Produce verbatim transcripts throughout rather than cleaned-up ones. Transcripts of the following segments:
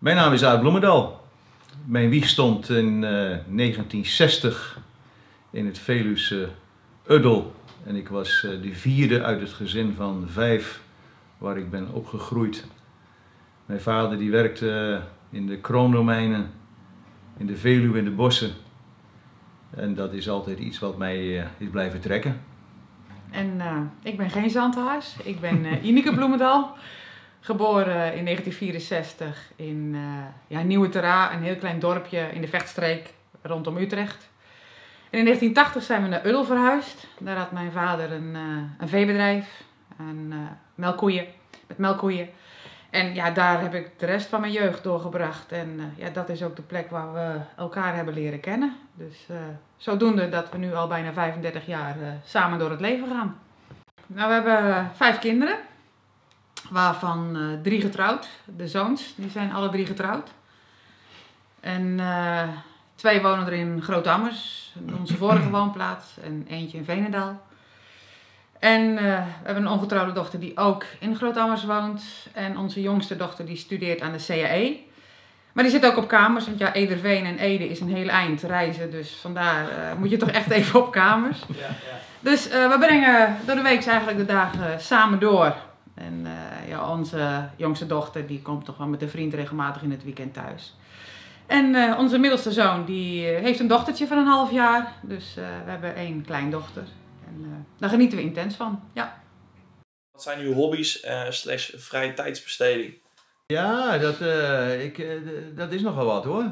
Mijn naam is Aart Bloemendaal. Mijn wieg stond in uh, negentien zestig in het Veluwse Uddel. En ik was uh, de vierde uit het gezin van vijf waar ik ben opgegroeid. Mijn vader die werkte uh, in de kroondomeinen, in de Veluwe, in de bossen. En dat is altijd iets wat mij uh, is blijven trekken. En uh, ik ben geen zandhaas, ik ben uh, Ineke Bloemendaal. Geboren in negentien vierenzestig in uh, ja, Nieuwe Terra, een heel klein dorpje in de Vechtstreek rondom Utrecht. En in negentien tachtig zijn we naar Uddel verhuisd. Daar had mijn vader een, uh, een veebedrijf, een uh, melkkoeien, met melkkoeien. En ja, daar heb ik de rest van mijn jeugd doorgebracht. En uh, ja, dat is ook de plek waar we elkaar hebben leren kennen. Dus uh, zodoende dat we nu al bijna vijfendertig jaar uh, samen door het leven gaan. Nou, we hebben uh, vijf kinderen. Waarvan uh, drie getrouwd. De zoons, die zijn alle drie getrouwd. En uh, twee wonen er in Groot-Ammers, onze vorige woonplaats. En eentje in Veenendaal. En uh, we hebben een ongetrouwde dochter die ook in Groot-Ammers woont. En onze jongste dochter die studeert aan de C A E. Maar die zit ook op kamers, want ja, Ederveen en Ede is een heel eind reizen. Dus vandaar uh, moet je toch echt even op kamers. Ja, ja. Dus uh, we brengen door de week eigenlijk de dagen samen door. En uh, ja, onze jongste dochter die komt toch wel met een vriend regelmatig in het weekend thuis. En uh, onze middelste zoon die uh, heeft een dochtertje van een half jaar. Dus uh, we hebben één kleindochter. En uh, daar genieten we intens van, ja. Wat zijn uw hobby's uh, slash vrije tijdsbesteding? Ja, dat, uh, ik, uh, dat is nogal wat hoor.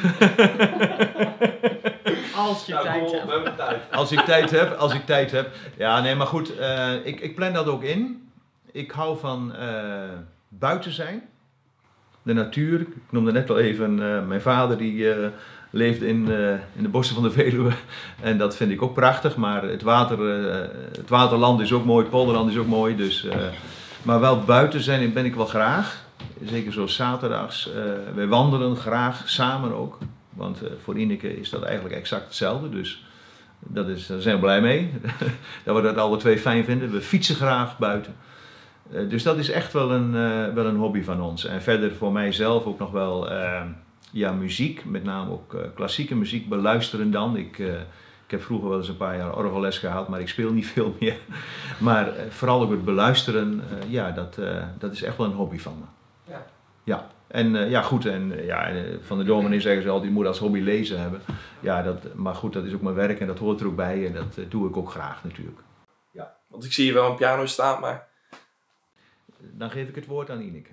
Als je nou, tijd op, hebt. we hebben tijd. Als ik tijd heb, als ik tijd heb. Ja, nee, maar goed, uh, ik, ik plan dat ook in. Ik hou van uh, buiten zijn. De natuur. Ik noemde net al even uh, mijn vader die uh, leeft in, uh, in de bossen van de Veluwe. En dat vind ik ook prachtig. Maar het, water, uh, het waterland is ook mooi, het polderland is ook mooi. Dus, uh, maar wel buiten zijn ben ik wel graag. Zeker zo zaterdags. Uh, wij wandelen graag samen ook. Want uh, voor Ineke is dat eigenlijk exact hetzelfde. Dus dat is, daar zijn we blij mee. Dat we dat alle twee fijn vinden. We fietsen graag buiten. Uh, dus dat is echt wel een, uh, wel een hobby van ons. En verder voor mijzelf ook nog wel uh, ja, muziek. Met name ook uh, klassieke muziek beluisteren dan. Ik, uh, ik heb vroeger wel eens een paar jaar orgelles gehad, maar ik speel niet veel meer. Maar uh, vooral ook het beluisteren, uh, ja, dat, uh, dat is echt wel een hobby van me. Ja. Ja. En uh, ja, goed, en uh, ja, van de dominee zeggen ze altijd, je moet als hobby lezen hebben. Ja, dat, maar goed, dat is ook mijn werk en dat hoort er ook bij en dat uh, doe ik ook graag natuurlijk. Ja, want ik zie hier wel een piano staan, maar... Dan geef ik het woord aan Ineke.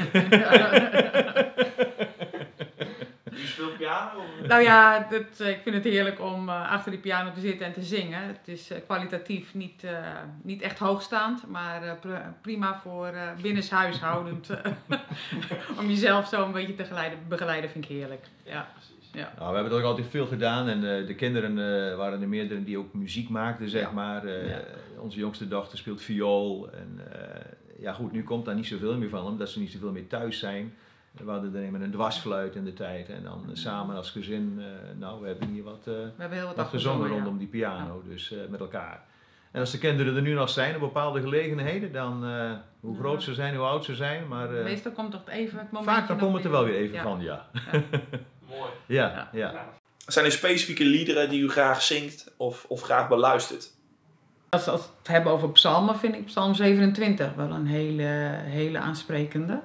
U speelt piano? Of? Nou ja, dat, ik vind het heerlijk om uh, achter die piano te zitten en te zingen. Het is uh, kwalitatief niet, uh, niet echt hoogstaand, maar uh, pr prima voor uh, binnenshuishoudend. Om jezelf zo een beetje te geleiden, begeleiden vind ik heerlijk. Ja. Ja. Nou, we hebben dat ook altijd veel gedaan en uh, de kinderen uh, waren er meerdere die ook muziek maakten, zeg ja. maar. Uh, ja. Onze jongste dochter speelt viool en uh, ja goed, nu komt daar niet zoveel meer van, omdat ze niet zoveel meer thuis zijn. We hadden er een, een dwarsfluit in de tijd en dan uh, samen als gezin, uh, nou we hebben hier wat, uh, we hebben heel wat, wat gezongen rondom ja. die piano, ja. dus uh, met elkaar. En als de kinderen er nu nog zijn op bepaalde gelegenheden, dan uh, hoe ja. groot ze zijn, hoe oud ze zijn, maar... Uh, Meestal komt toch even het moment. vaak dan komt het er wel weer even ja. van, ja. ja. Mooi. Ja, ja. ja. ja. Zijn er specifieke liederen die u graag zingt of, of graag beluistert? Als we het hebben over psalmen, vind ik psalm zevenentwintig wel een hele, hele aansprekende.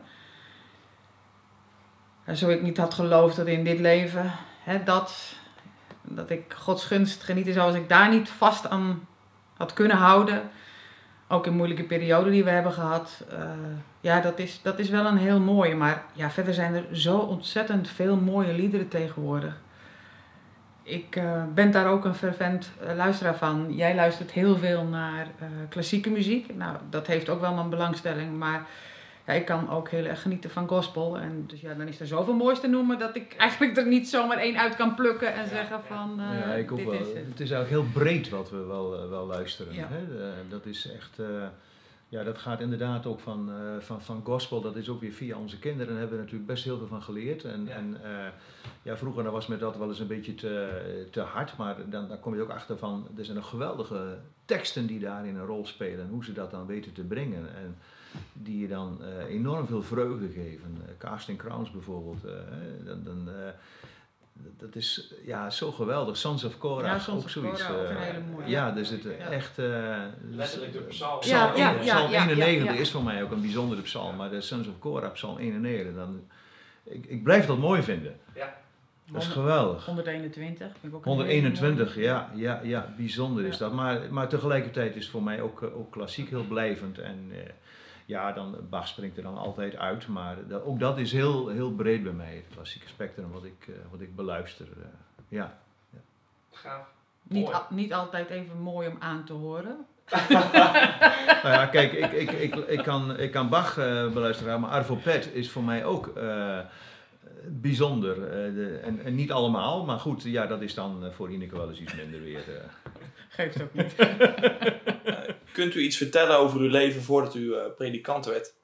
Zo ik niet had geloofd dat in dit leven, hè, dat, dat ik Gods gunst genieten zou als ik daar niet vast aan had kunnen houden. Ook in moeilijke perioden die we hebben gehad. Uh, ja, dat is, dat is wel een heel mooie. Maar ja, verder zijn er zo ontzettend veel mooie liederen tegenwoordig. Ik uh, ben daar ook een fervent uh, luisteraar van. Jij luistert heel veel naar uh, klassieke muziek. Nou, dat heeft ook wel mijn belangstelling. Maar ja, ik kan ook heel erg genieten van gospel. En dus ja, dan is er zoveel moois te noemen dat ik eigenlijk er niet zomaar één uit kan plukken en ja, zeggen van uh, ja, ik ook dit wel. is het. Het is eigenlijk heel breed wat we wel, uh, wel luisteren. Ja. Hè? Uh, dat is echt... Uh, Ja, dat gaat inderdaad ook van, uh, van, van gospel. Dat is ook weer via onze kinderen. Daar hebben we natuurlijk best heel veel van geleerd. En, ja. en uh, ja, vroeger was me dat wel eens een beetje te, te hard. Maar dan, dan kom je ook achter van... Er zijn nog geweldige teksten die daarin een rol spelen. En hoe ze dat dan weten te brengen. En die je dan uh, enorm veel vreugde geven. Uh, Casting Crowns bijvoorbeeld. Uh, dan, dan, uh, dat is ja, zo geweldig. Sons of Korah, ja, Sons ook of zoiets. Korah, ook een uh, hele mooie. ja, dus het uh, ja. echt... Uh, Letterlijk de psalm. Ja, ja, ja, Psalm ja, eenennegentig ja, ja. is voor mij ook een bijzondere psalm. Maar de Sons of Korah, psalm eenennegentig, dan... Ik, ik blijf dat mooi vinden. Ja. Dat is geweldig. honderdeenentwintig. Vind ik ook honderdeenentwintig, ja, ja, ja, bijzonder is dat. Maar, maar tegelijkertijd is het voor mij ook, ook klassiek heel blijvend. En uh, ja, dan, Bach springt er dan altijd uit. Maar dat, ook dat is heel, heel breed bij mij, het klassieke spectrum wat ik, uh, wat ik beluister. Uh, ja. Ja. Gaaf. Niet, al, niet altijd even mooi om aan te horen. Nou ja, kijk, ik, ik, ik, ik, kan, ik kan Bach uh, beluisteren, maar Arvo Pärt is voor mij ook... Uh, bijzonder. Uh, de, en, en niet allemaal, maar goed, ja, dat is dan uh, voor Ineke wel eens iets minder weer. Uh. Geeft ook niet. uh, kunt u iets vertellen over uw leven voordat u uh, predikant werd?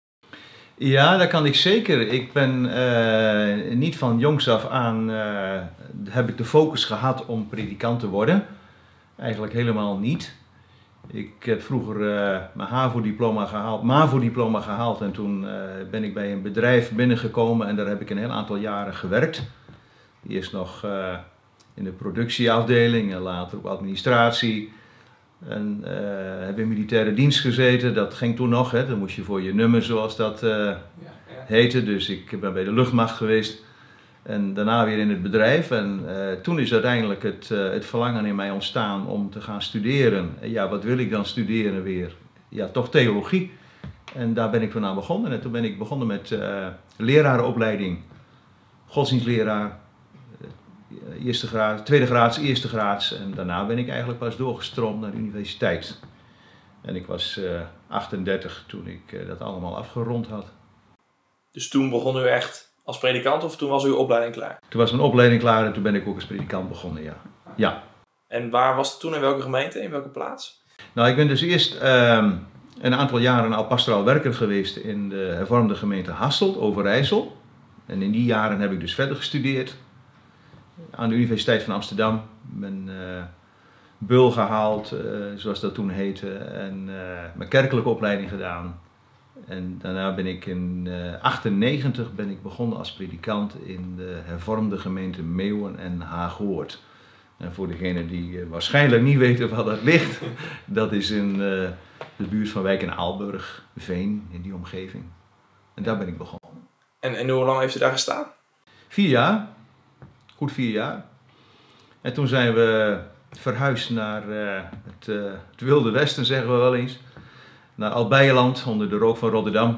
Ja, dat kan ik zeker. Ik ben uh, niet van jongs af aan, uh, heb ik de focus gehad om predikant te worden. Eigenlijk helemaal niet. Ik heb vroeger uh, mijn HAVO-diploma gehaald, MAVO-diploma gehaald en toen uh, ben ik bij een bedrijf binnengekomen en daar heb ik een heel aantal jaren gewerkt. Eerst nog uh, in de productieafdeling en later op administratie. En uh, heb in militaire dienst gezeten, dat ging toen nog, hè. Dan moest je voor je nummer zoals dat uh, ja, ja. heette. Dus ik ben bij de luchtmacht geweest en daarna weer in het bedrijf. En uh, toen is uiteindelijk het, uh, het verlangen in mij ontstaan om te gaan studeren. En ja, wat wil ik dan studeren weer? Ja, toch theologie. En daar ben ik toen aan begonnen. En toen ben ik begonnen met uh, lerarenopleiding, godsdienstleraar, uh, eerste graad, tweede graads, eerste graads. En daarna ben ik eigenlijk pas doorgestroomd naar de universiteit. En ik was uh, achtendertig toen ik uh, dat allemaal afgerond had. Dus toen begon u echt als predikant of toen was uw opleiding klaar? Toen was mijn opleiding klaar en toen ben ik ook als predikant begonnen, ja. ja. En waar was het toen? In welke gemeente? In welke plaats? Nou, ik ben dus eerst uh, een aantal jaren al pastoraal werker geweest in de hervormde gemeente Hasselt, Overijssel. En in die jaren heb ik dus verder gestudeerd aan de Universiteit van Amsterdam. Mijn uh, bul gehaald, uh, zoals dat toen heette, en uh, mijn kerkelijke opleiding gedaan. En daarna ben ik in uh, achtennegentig ben ik begonnen als predikant in de hervormde gemeente Meeuwen en Haagoord. En voor degenen die uh, waarschijnlijk niet weten waar dat ligt, dat is in uh, de buurt van Wijk en Aalburg, Veen, in die omgeving. En daar ben ik begonnen. En, en hoe lang heeft u daar gestaan? Vier jaar. Goed vier jaar. En toen zijn we verhuisd naar uh, het, uh, het Wilde Westen, zeggen we wel eens. Naar Albeijeland, onder de rook van Rotterdam.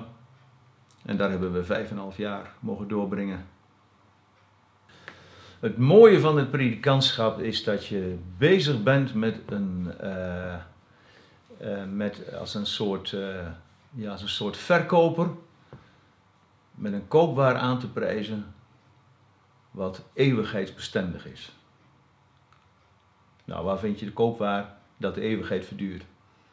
En daar hebben we vijf en een half jaar mogen doorbrengen. Het mooie van het predikantschap is dat je bezig bent met een, uh, uh, met als een soort, uh, ja, als een soort verkoper. Met een koopwaar aan te prijzen wat eeuwigheidsbestendig is. Nou, waar vind je de koopwaar dat de eeuwigheid verduurt?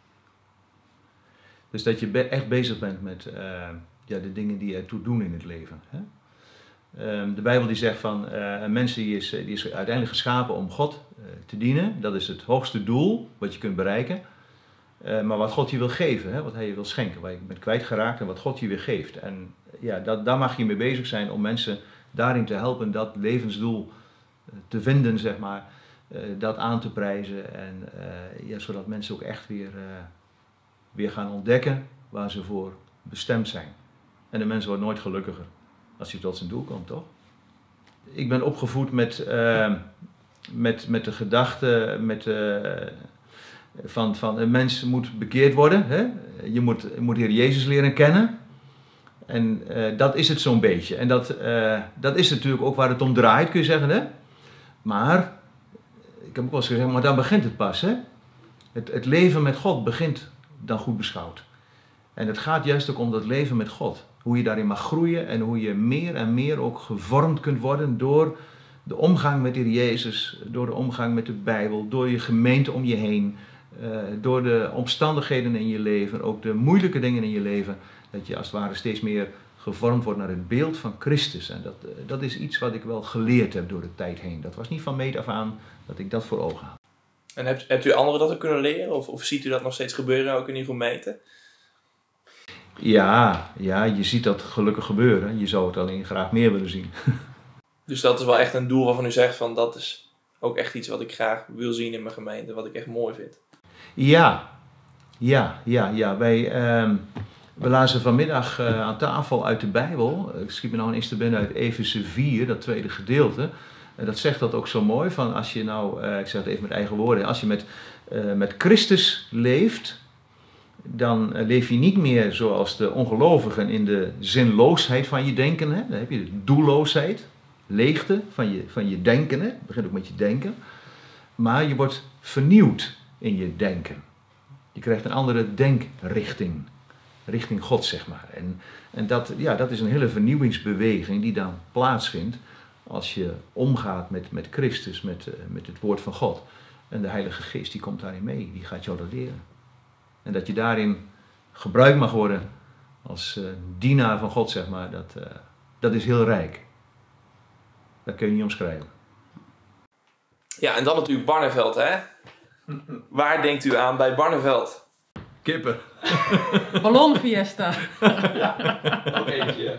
Dus dat je be- echt bezig bent met uh, ja, de dingen die ertoe doen in het leven. Hè? Um, de Bijbel die zegt van uh, een mens die is, die is uiteindelijk geschapen om God uh, te dienen. Dat is het hoogste doel wat je kunt bereiken. Uh, maar wat God je wil geven, hè? Wat hij je wil schenken, waar je bent kwijtgeraakt en wat God je weer geeft. En ja, dat, daar mag je mee bezig zijn om mensen daarin te helpen dat levensdoel uh, te vinden, zeg maar. Uh, dat aan te prijzen en uh, ja, zodat mensen ook echt weer... Uh, weer gaan ontdekken waar ze voor bestemd zijn. En de mens wordt nooit gelukkiger als hij tot zijn doel komt, toch? Ik ben opgevoed met, uh, met, met de gedachte met, uh, van, van een mens moet bekeerd worden. Hè? Je moet, je moet Heer Jezus leren kennen. En uh, dat is het zo'n beetje. En dat, uh, dat is natuurlijk ook waar het om draait, kun je zeggen. Hè? Maar, ik heb ook wel eens gezegd, maar dan begint het pas. Hè? Het, het leven met God begint dan goed beschouwd. En het gaat juist ook om dat leven met God. Hoe je daarin mag groeien en hoe je meer en meer ook gevormd kunt worden door de omgang met de Heer Jezus, door de omgang met de Bijbel, door je gemeente om je heen, uh, door de omstandigheden in je leven, ook de moeilijke dingen in je leven, dat je als het ware steeds meer gevormd wordt naar het beeld van Christus. En dat, uh, dat is iets wat ik wel geleerd heb door de tijd heen. Dat was niet van meet af aan dat ik dat voor ogen had. En hebt, hebt u anderen dat ook kunnen leren? Of, of ziet u dat nog steeds gebeuren ook in uw gemeente? Ja, ja, je ziet dat gelukkig gebeuren. Je zou het alleen graag meer willen zien. Dus dat is wel echt een doel waarvan u zegt van dat is ook echt iets wat ik graag wil zien in mijn gemeente, wat ik echt mooi vind. Ja, ja, ja, ja. Wij, ehm, we lazen vanmiddag uh, aan tafel uit de Bijbel. Ik schiet me nou ineens te binnen uit Efeze vier, dat tweede gedeelte. En dat zegt dat ook zo mooi, van als je nou, uh, ik zeg het even met eigen woorden, als je met, uh, met Christus leeft, dan uh, leef je niet meer zoals de ongelovigen in de zinloosheid van je denken. Hè? Dan heb je de doelloosheid, leegte van je, van je denken. Hè? Het begint ook met je denken. Maar je wordt vernieuwd in je denken. Je krijgt een andere denkrichting. Richting God, zeg maar. En, en dat, ja, dat is een hele vernieuwingsbeweging die dan plaatsvindt als je omgaat met, met Christus, met, uh, met het woord van God. En de Heilige Geest die komt daarin mee, die gaat jou dat leren. En dat je daarin gebruikt mag worden als uh, dienaar van God, zeg maar, dat, uh, dat is heel rijk. Dat kun je niet omschrijven. Ja, en dan natuurlijk Barneveld, hè? Waar denkt u aan bij Barneveld? Kippen. Ballonfiesta. Ja, ook eentje.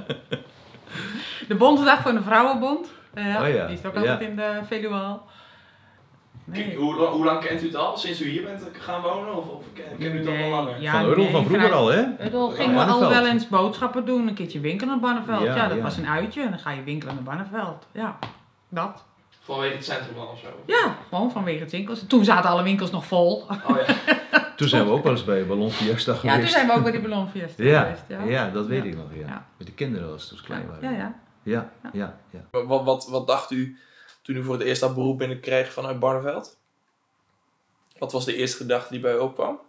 De Bondsdag van de Vrouwenbond. Uh, Oh ja, Die is ook ja. altijd in de Veluweal. Nee. Hoe, hoe lang kent u het al? Sinds u hier bent gaan wonen? Of, of kent u het al Nee, langer? ja, Van Eurl nee, van vroeger vanuit- al, hè? Eurl gingen we Barneveld. al wel eens boodschappen doen, een keertje winkelen naar Barneveld. Ja, Ja, dat ja. was een uitje en dan ga je winkelen naar Barneveld. Ja, dat. Vanwege het centrum dan of zo? Ja, gewoon vanwege het winkels. Toen zaten alle winkels nog vol. Oh ja. Toen zijn we ook wel eens bij Ballon Fiesta geweest. Ja, toen zijn we ook bij die ballonfiesta Ja, geweest. Ja, ja, dat weet Ja. ik nog, ja. Ja. Met de kinderen als ze dus klein waren. Ja, ja. Ja, ja, ja. Wat, wat, wat dacht u toen u voor het eerst dat beroep binnenkreeg vanuit Barneveld? Wat was de eerste gedachte die bij u opkwam?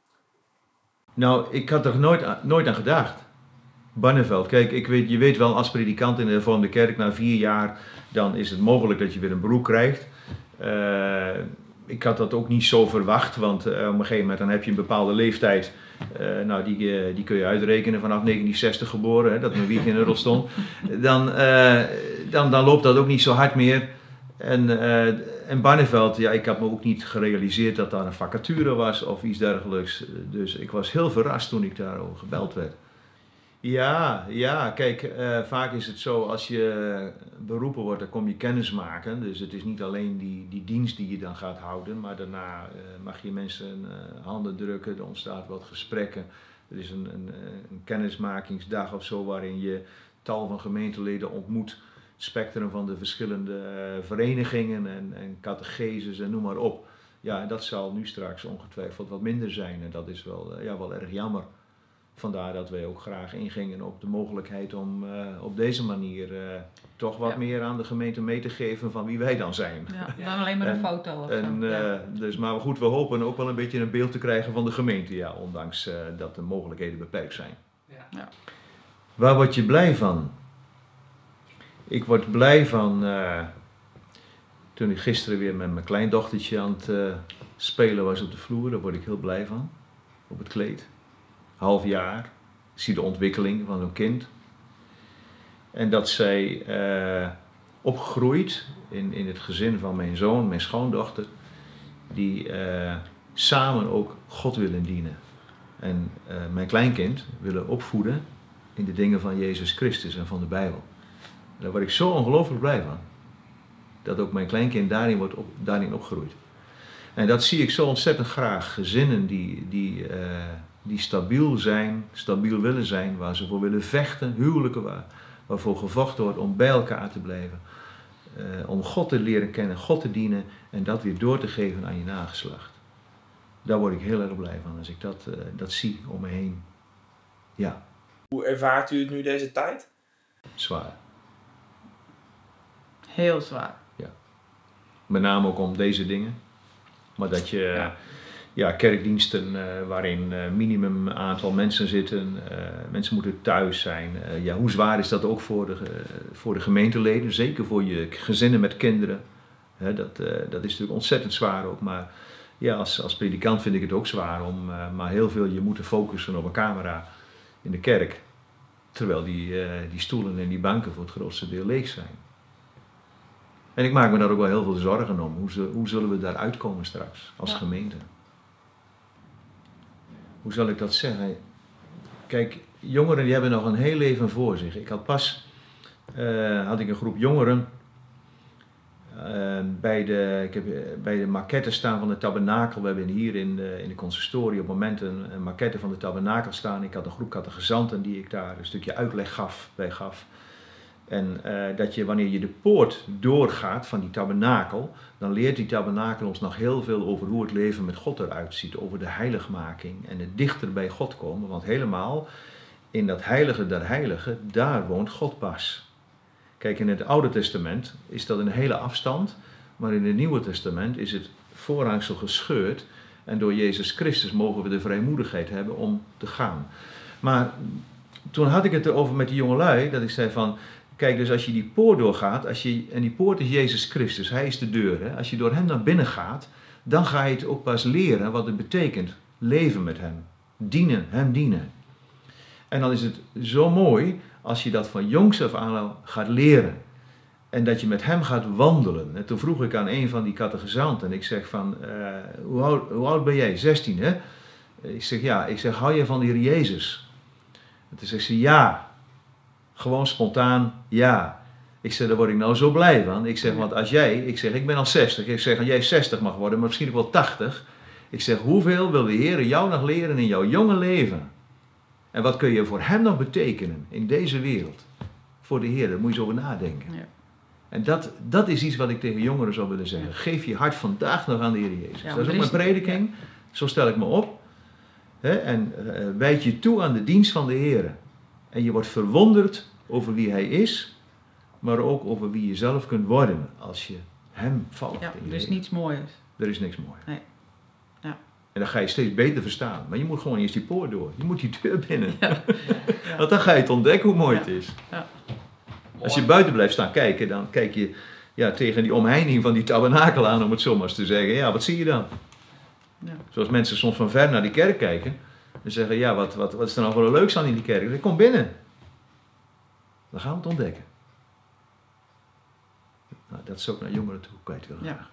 Nou, ik had er nooit, aan- nooit aan gedacht. Barneveld, kijk, ik weet, je weet wel, als predikant in de hervormde kerk, na vier jaar, dan is het mogelijk dat je weer een beroep krijgt. Uh, ik had dat ook niet zo verwacht, want uh, op een gegeven moment dan heb je een bepaalde leeftijd. Uh, nou, die, uh, die kun je uitrekenen vanaf negentien zestig geboren, hè, dat mijn wieg in Eurl stond. Dan, uh, dan, dan loopt dat ook niet zo hard meer. En, uh, en Barneveld, ja, ik had me ook niet gerealiseerd dat daar een vacature was of iets dergelijks. Dus ik was heel verrast toen ik daarover gebeld werd. Ja, ja, kijk, uh, vaak is het zo, als je beroepen wordt, dan kom je kennis maken. Dus het is niet alleen die, die dienst die je dan gaat houden, maar daarna uh, mag je mensen uh, handen drukken, er ontstaat wat gesprekken. Er is een, een, een kennismakingsdag of zo waarin je tal van gemeenteleden ontmoet. Het spectrum van de verschillende uh, verenigingen en, en catechezes en noem maar op. Ja, dat zal nu straks ongetwijfeld wat minder zijn en dat is wel, uh, ja, wel erg jammer. Vandaar dat wij ook graag ingingen op de mogelijkheid om uh, op deze manier uh, toch wat Ja. meer aan de gemeente mee te geven van wie wij dan zijn. Ja, dan alleen maar een En- foto of En, zo. uh, Ja. dus, maar goed, we hopen ook wel een beetje een beeld te krijgen van de gemeente, ja, ondanks uh, dat de mogelijkheden beperkt zijn. Ja. Ja. Waar word je blij van? Ik word blij van, uh, toen ik gisteren weer met mijn kleindochtertje aan het uh, spelen was op de vloer, daar word ik heel blij van, op het kleed. Half jaar, ik zie de ontwikkeling van zo'n kind. En dat zij uh, opgroeit in, in het gezin van mijn zoon, mijn schoondochter, die uh, samen ook God willen dienen. En uh, mijn kleinkind willen opvoeden in de dingen van Jezus Christus en van de Bijbel. Daar word ik zo ongelooflijk blij van. Dat ook mijn kleinkind daarin, wordt op, daarin opgroeit. En dat zie ik zo ontzettend graag. Gezinnen die, die, uh, die stabiel zijn, stabiel willen zijn, waar ze voor willen vechten. Huwelijken waar, waarvoor gevochten wordt om bij elkaar te blijven. Uh, om God te leren kennen, God te dienen en dat weer door te geven aan je nageslacht. Daar word ik heel erg blij van als ik dat, uh, dat zie om me heen. Ja, Hoe ervaart u het nu deze tijd? zwaar. Heel zwaar. Met name ook om deze dingen. Maar dat je ja. Ja, kerkdiensten uh, waarin uh, minimum aantal mensen zitten, uh, mensen moeten thuis zijn. Uh, ja, hoe zwaar is dat ook voor de, uh, voor de gemeenteleden, zeker voor je gezinnen met kinderen. Hè, dat, uh, dat is natuurlijk ontzettend zwaar ook. Maar ja, als, als predikant vind ik het ook zwaar om uh, maar heel veel je moeten focussen op een camera in de kerk. Terwijl die, uh, die stoelen en die banken voor het grootste deel leeg zijn. En ik maak me daar ook wel heel veel zorgen om. Hoe, ze, hoe zullen we daar uitkomen straks als Ja. gemeente? Hoe zal ik dat zeggen? kijk, jongeren die hebben nog een heel leven voor zich. Ik had pas, uh, had ik een groep jongeren uh, bij, de, ik heb, uh, bij de maquette staan van de tabernakel. We hebben hier in de, in de consistorie op het moment een, een maquette van de tabernakel staan. Ik had een groep catechizanten die ik daar een stukje uitleg gaf, bij gaf. En uh, dat je wanneer je de poort doorgaat van die tabernakel, dan leert die tabernakel ons nog heel veel over hoe het leven met God eruit ziet. Over de heiligmaking en het dichter bij God komen. Want helemaal in dat heilige der heiligen, daar woont God pas. Kijk, in het Oude Testament is dat een hele afstand. Maar in het Nieuwe Testament is het voorhangsel gescheurd. En door Jezus Christus mogen we de vrijmoedigheid hebben om te gaan. Maar toen had ik het erover met die jongelui, dat ik zei van... Kijk, dus als je die poort doorgaat, als je, en die poort is Jezus Christus, hij is de deur. Hè? Als je door hem naar binnen gaat, dan ga je het ook pas leren wat het betekent. Leven met hem, dienen, hem dienen. En dan is het zo mooi als je dat van jongs af aan al gaat leren. En dat je met hem gaat wandelen. En toen vroeg ik aan een van die catechizanten, en ik zeg van, uh, hoe, oud, hoe oud ben jij? zestien, hè? Ik zeg, ja, ik zeg, hou je van de Heer Jezus? En toen zegt ze, ja. Gewoon spontaan, ja. Ik zeg, daar word ik nou zo blij van. Ik zeg, want als jij, ik zeg, ik ben al zestig. Ik zeg, als jij zestig mag worden, maar misschien ook wel tachtig. Ik zeg, hoeveel wil de Heer jou nog leren in jouw jonge leven? En wat kun je voor hem nog betekenen in deze wereld? Voor de Heer, daar moet je zo over nadenken. Ja. En dat, dat is iets wat ik tegen jongeren zou willen zeggen. Geef je hart vandaag nog aan de Heer Jezus. Ja, dat is ook mijn prediking. Ja. Zo stel ik me op. He, en uh, wijd je toe aan de dienst van de Heer. En je wordt verwonderd over wie hij is, maar ook over wie je zelf kunt worden als je hem volgt. Ja, er is niets mooiers. Er is niks mooier. Nee. Ja. En dan ga je steeds beter verstaan. Maar je moet gewoon eerst die poort door. Je moet die deur binnen. Ja. Ja. Want dan ga je het ontdekken hoe mooi ja. het is. Ja. Als je buiten blijft staan kijken, dan kijk je ja, tegen die omheining van die tabernakel aan, om het zo maar eens te zeggen. Ja, wat zie je dan? Ja. Zoals mensen soms van ver naar die kerk kijken. En zeggen, ja, wat, wat, wat is er nou voor een leuks aan in die kerk? Ik zeg, kom binnen. Dan gaan we het ontdekken. Nou, dat is ook naar jongeren toe kwijt willen. Ja.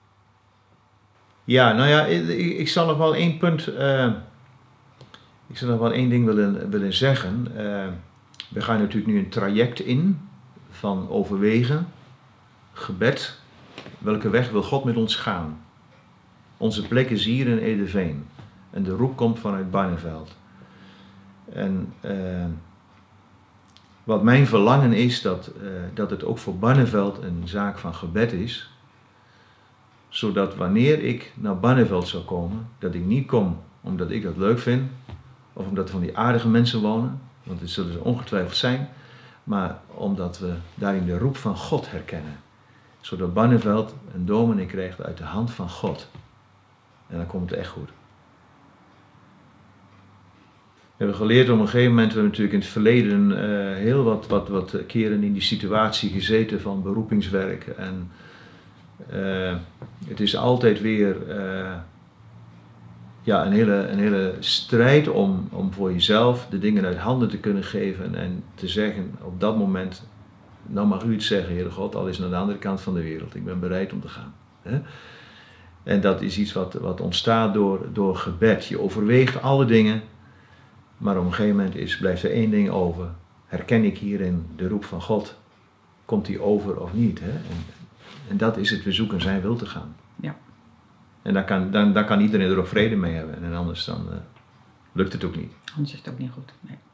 Ja, nou ja, ik, ik zal nog wel één punt, uh, ik zal nog wel één ding willen, willen zeggen. Uh, we gaan natuurlijk nu een traject in van overwegen, gebed. Welke weg wil God met ons gaan? Onze plek is hier in Ederveen. En de roep komt vanuit Barneveld. En uh, wat mijn verlangen is, dat, uh, dat het ook voor Barneveld een zaak van gebed is. Zodat wanneer ik naar Barneveld zou komen, dat ik niet kom omdat ik dat leuk vind. Of omdat er van die aardige mensen wonen. Want het zullen ze ongetwijfeld zijn. Maar omdat we daarin de roep van God herkennen. Zodat Barneveld een dominee krijgt uit de hand van God. En dan komt het echt goed. We hebben geleerd op een gegeven moment, we hebben natuurlijk in het verleden uh, heel wat, wat, wat keren in die situatie gezeten van beroepingswerk. En uh, het is altijd weer uh, ja, een, hele, een hele strijd om, om voor jezelf de dingen uit handen te kunnen geven en te zeggen op dat moment, nou mag u het zeggen, Heere God, al is het aan de andere kant van de wereld, ik ben bereid om te gaan. Hè? En dat is iets wat, wat ontstaat door, door gebed. Je overweegt alle dingen. Maar op een gegeven moment is, blijft er één ding over. Herken ik hierin de roep van God? Komt die over of niet? Hè? En, en dat is het, we zoeken zijn wil te gaan. Ja. En daar kan, dan, dan kan iedereen er ook vrede mee hebben. En anders dan uh, lukt het ook niet. Anders is het ook niet goed. Nee.